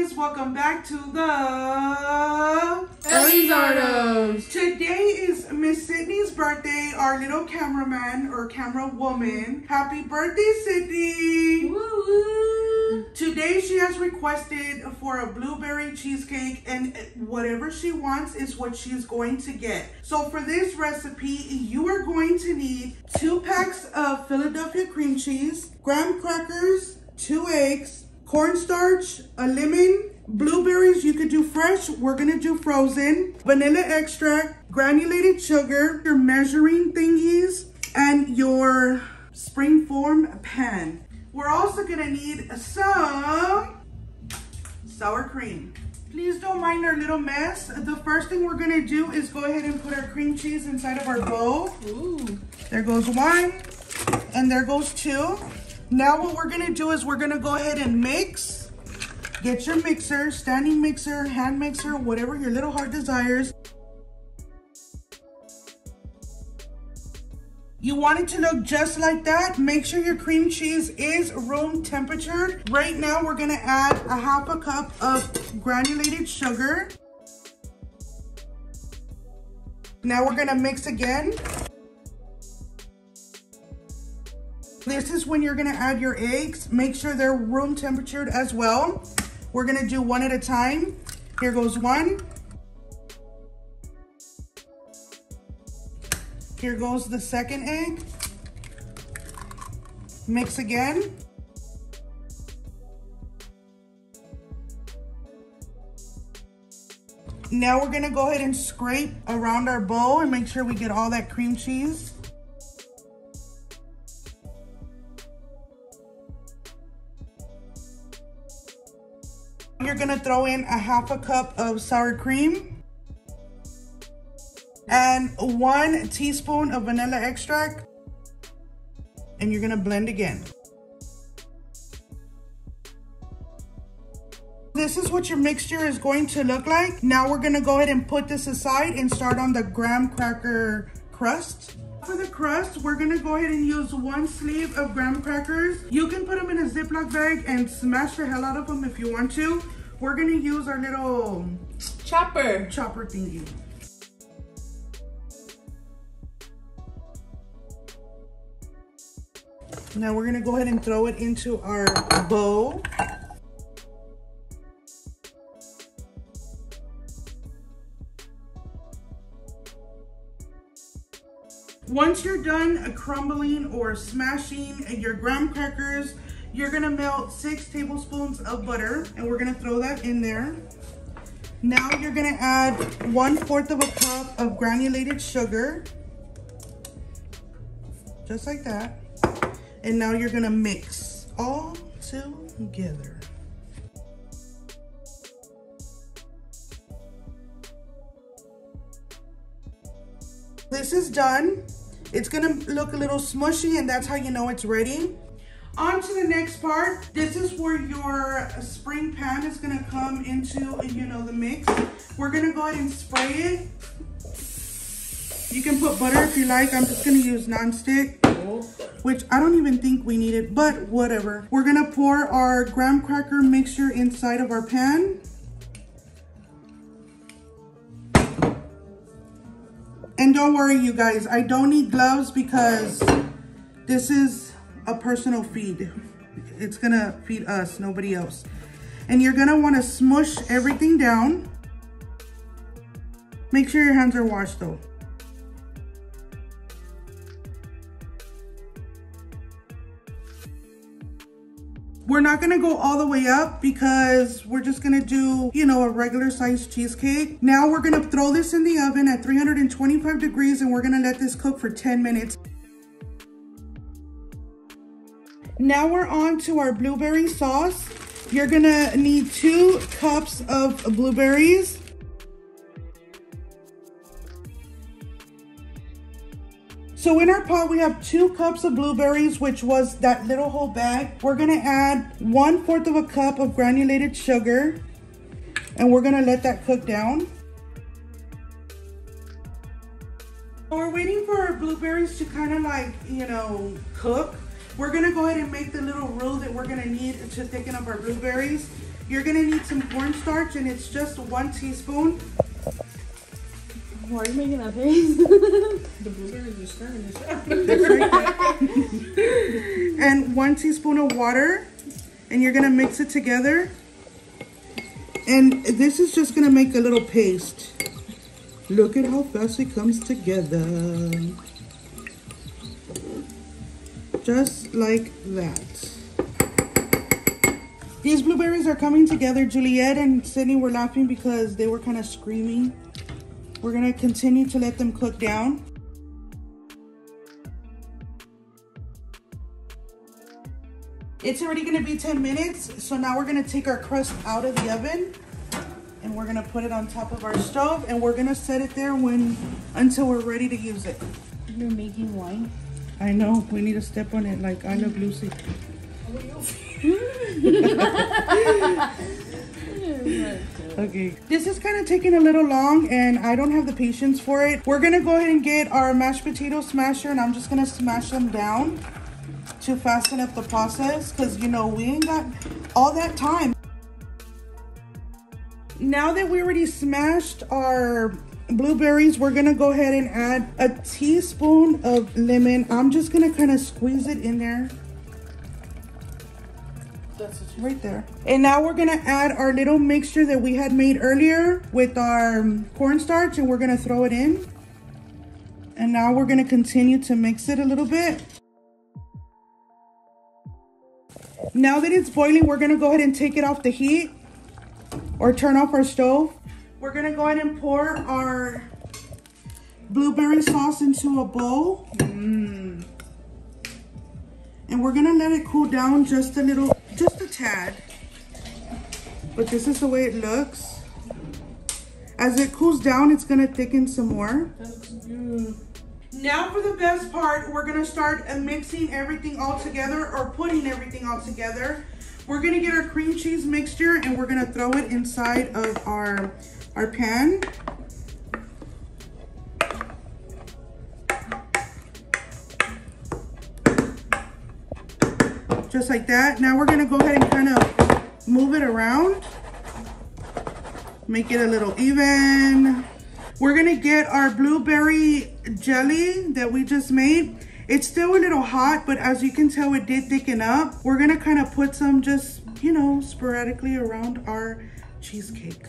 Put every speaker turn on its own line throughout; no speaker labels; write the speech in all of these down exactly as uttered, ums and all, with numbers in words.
guys, welcome back to the
Elizardos.
Today is Miss Sydney's birthday, our little cameraman or camera woman. Happy birthday, Sydney!
Woo!
Today she has requested for a blueberry cheesecake, and whatever she wants is what she's going to get. So for this recipe, you are going to need two packs of Philadelphia cream cheese, graham crackers, two eggs, cornstarch, a lemon, blueberries, you could do fresh, we're gonna do frozen, vanilla extract, granulated sugar, your measuring thingies, and your springform pan. We're also gonna need some sour cream. Please don't mind our little mess. The first thing we're gonna do is go ahead and put our cream cheese inside of our bowl.
Ooh.
There goes one, and there goes two. Now what we're gonna do is we're gonna go ahead and mix. Get your mixer, standing mixer, hand mixer, whatever your little heart desires. You want it to look just like that. Make sure your cream cheese is room temperature. Right now we're gonna add a half a cup of granulated sugar. Now we're gonna mix again. This is when you're gonna add your eggs. Make sure they're room temperatured as well. We're gonna do one at a time. Here goes one. Here goes the second egg. Mix again. Now we're gonna go ahead and scrape around our bowl and make sure we get all that cream cheese. You're gonna throw in a half a cup of sour cream and one teaspoon of vanilla extract, and you're gonna blend again. This is what your mixture is going to look like. Now we're gonna go ahead and put this aside and start on the graham cracker crust. For the crust, we're gonna go ahead and use one sleeve of graham crackers. You can put them in a Ziploc bag and smash the hell out of them if you want to. We're gonna use our little
chopper
chopper thingy. Now we're gonna go ahead and throw it into our bowl. Once you're done crumbling or smashing your graham crackers, you're gonna melt six tablespoons of butter, and we're gonna throw that in there. Now you're gonna add one fourth of a cup of granulated sugar, just like that. And now you're gonna mix all together. This is done. It's gonna look a little smushy, and that's how you know it's ready. On to the next part. This is where your spring pan is gonna come into, you know, the mix. We're gonna go ahead and spray it. You can put butter if you like. I'm just gonna use nonstick, which I don't even think we need it, but whatever. We're gonna pour our graham cracker mixture inside of our pan. And don't worry, you guys, I don't need gloves because this is a personal feed. It's gonna feed us, nobody else. And you're gonna wanna smush everything down. Make sure your hands are washed though. We're not gonna go all the way up because we're just gonna do, you know, a regular sized cheesecake. Now we're gonna throw this in the oven at three hundred twenty-five degrees, and we're gonna let this cook for ten minutes. Now we're on to our blueberry sauce. You're gonna need two cups of blueberries. So in our pot, we have two cups of blueberries, which was that little whole bag. We're gonna add one fourth of a cup of granulated sugar, and we're gonna let that cook down. We're waiting for our blueberries to kind of like, you know, cook. We're gonna go ahead and make the little roux that we're gonna need to thicken up our blueberries. You're gonna need some cornstarch, and it's just one teaspoon.
Why are you making that face? The blueberries are stirring this.
And one teaspoon of water, and you're gonna mix it together. And this is just gonna make a little paste. Look at how fast it comes together. Just like that. These blueberries are coming together. Juliet and Sydney were laughing because they were kind of screaming. We're gonna continue to let them cook down. It's already gonna be ten minutes. So now we're gonna take our crust out of the oven and we're gonna put it on top of our stove, and we're gonna set it there when until we're ready to use it.
You're making wine?
I know, we need to step on it like I Love Lucy. Okay, this is kind of taking a little long and I don't have the patience for it. We're gonna go ahead and get our mashed potato smasher, and I'm just gonna smash them down to fasten up the process, because you know we ain't got all that time. Now that we already smashed our blueberries, we're gonna go ahead and add a teaspoon of lemon. I'm just gonna kind of squeeze it in there.
That's
right there. And now we're gonna add our little mixture that we had made earlier with our cornstarch, and we're gonna throw it in. And now we're gonna continue to mix it a little bit. Now that it's boiling, we're gonna go ahead and take it off the heat or turn off our stove. We're gonna go ahead and pour our blueberry sauce into a bowl. Mm. And we're gonna let it cool down just a little, just a tad. But this is the way it looks. As it cools down, it's gonna thicken some more.
That looks good.
Now for the best part, we're gonna start mixing everything all together, or putting everything all together. We're gonna get our cream cheese mixture and we're gonna throw it inside of our, our pan. Just like that. Now we're gonna go ahead and kind of move it around. Make it a little even. We're gonna get our blueberry jelly that we just made. It's still a little hot, but as you can tell, it did thicken up. We're gonna kind of put some just, you know, sporadically around our cheesecake.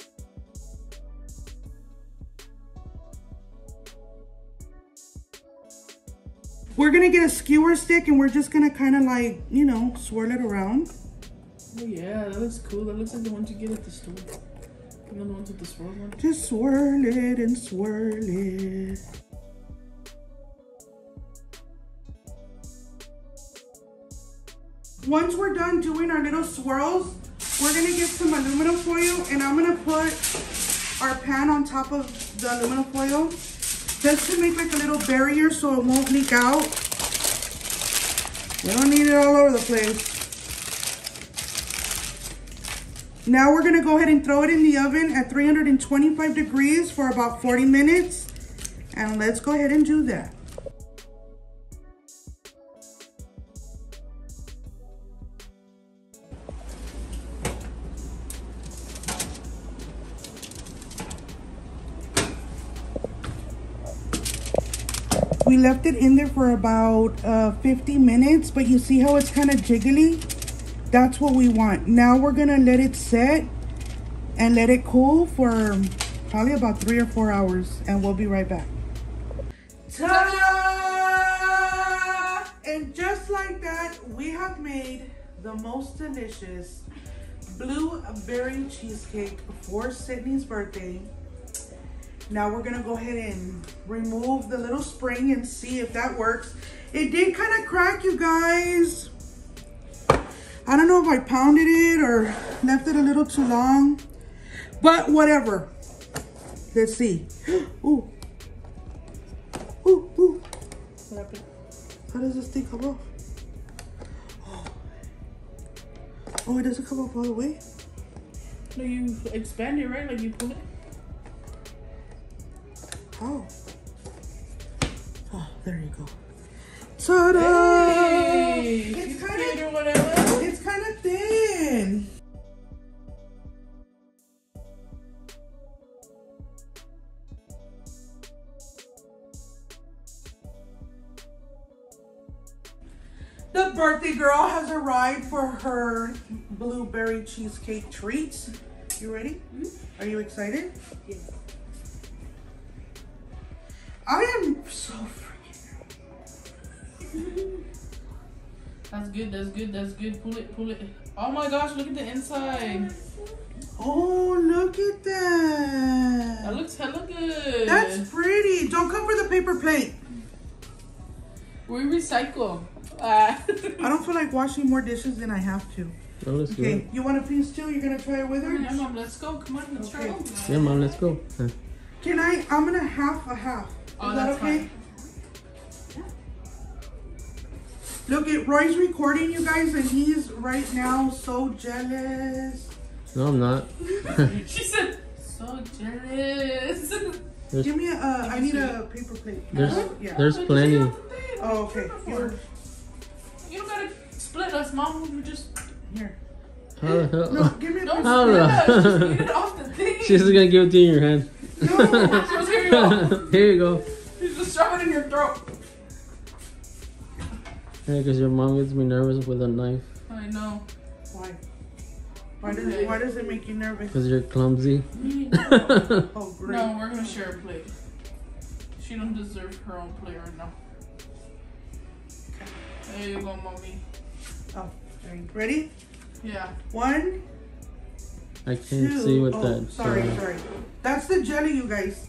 We're gonna get a skewer stick and we're just gonna kind of like, you know, swirl it around.
Oh yeah, that looks cool. That looks like the ones you get at the store. You know the ones with the swirl one?
Just swirl it and swirl it. Once we're done doing our little swirls, we're gonna get some aluminum foil, and I'm gonna put our pan on top of the aluminum foil just to make like a little barrier so it won't leak out. We don't need it all over the place. Now we're gonna go ahead and throw it in the oven at three hundred twenty-five degrees for about forty minutes. And let's go ahead and do that. We left it in there for about uh, fifty minutes, but you see how it's kind of jiggly? That's what we want. Now we're gonna let it set and let it cool for probably about three or four hours, and we'll be right back. Ta-da! And just like that, we have made the most delicious blueberry cheesecake for Sydney's birthday. Now we're gonna go ahead and remove the little spring and see if that works. It did kind of crack, you guys. I don't know if I pounded it or left it a little too long, but whatever. Let's see. Ooh. Ooh, ooh.
What happened?
How does this thing come off? Oh, oh, it doesn't come off all the way?
No, you expand it, right? Like you pull it?
Oh. Oh, there you go. Ta-da!
Hey,
It's kind
or
of
whatever.
it's kind of thin. the birthday girl has arrived for her blueberry cheesecake treats. You ready? Mm-hmm. Are you excited?
Yeah.
I am so freaking.
That's good, that's good, that's good. Pull it, pull it. Oh my gosh, look at the inside.
Oh, look at that.
That looks hella good.
That's pretty. Don't come for the paper plate.
We recycle. Uh.
I don't feel like washing more dishes than I have to.
Oh, let's
Okay,
go.
you want a piece too? You're gonna try it with her?
Yeah, Mom, let's go. Come on, let's
Okay.
try.
Yeah, Mom, let's go. Huh.
Can I? I'm gonna half a half. Is
Oh,
that
that's
okay?
fine.
Look at Roy's recording, you guys, and he's right now so jealous.
No, I'm not.
She said, so jealous.
There's,
Give me a. Uh, I need a paper plate.
there's,
Uh, yeah.
there's plenty.
Oh, okay. Here.
You don't gotta split us, Mom. You just
Here.
How the hell?
No, give me a
don't
piece.
Hold
split
on.
us. Just eat it off the thing.
She's just gonna give it to you in your hand.
No.
Just here you go.
Here you go.
You just shove it in your throat.
Yeah, because your mom gets me nervous with a knife.
I know.
Why? Why does it, Why does it make you nervous?
Because you're clumsy.
Oh, great.
No, we're gonna share a plate. She don't deserve her own plate right now. There you go, Mommy.
Oh, there you- ready?
Yeah.
One,
I can't
two.
see with
Oh,
that.
sorry,
uh,
sorry. That's the jelly, you guys.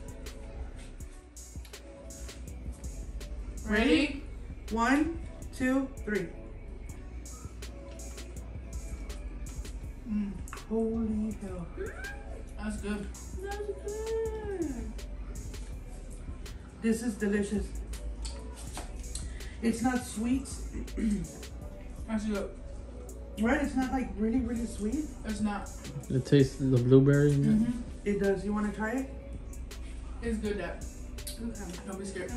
Ready?
One, two, three. Mm, holy hell.
That's good.
That's good. This is delicious. It's not sweet.
That's good.
Right? It's not like really, really sweet.
It's not.
It tastes the blueberry. in it.
Mm-hmm.
It does. You want to try it?
It's good, Dad.
Okay.
Don't be scared.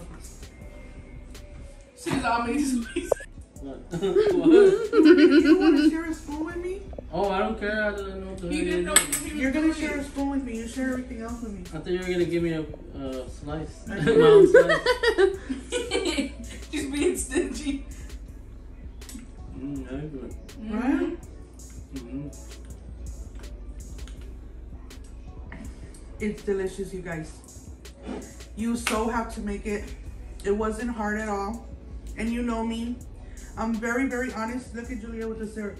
She's on me.
What?
You want to share a spoon with me?
Oh, I don't care. I don't know what the
He
heck
didn't
it
know
is.
what he was
You're going to
doing.
share a spoon with me. You share everything else with me.
I thought you were gonna give me a uh, slice. My own slice.
She's being stingy.
Mm, that's good.
Right?
Mm-hmm.
It's delicious, you guys. You so have to make it. It wasn't hard at all. And you know me. I'm very, very honest. Look at Julia with the syrup.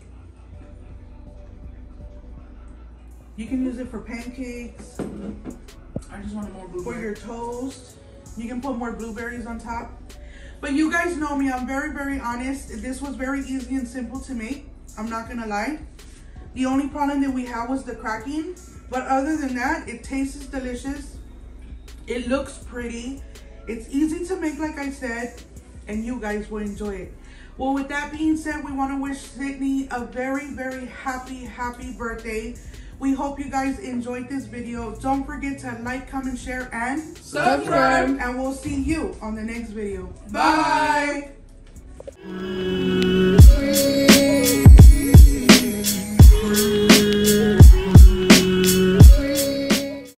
You can use it for pancakes,
I just want more
for
blueberry.
your toast. You can put more blueberries on top. But you guys know me. I'm very, very honest. This was very easy and simple to make. I'm not going to lie. The only problem that we had was the cracking. But other than that, it tastes delicious. It looks pretty. It's easy to make, like I said, and you guys will enjoy it. Well, with that being said, we want to wish Sydney a very, very happy, happy birthday. We hope you guys enjoyed this video. Don't forget to like, comment, share, and
Subscribe.
And we'll see you on the next video. Bye.
Bye.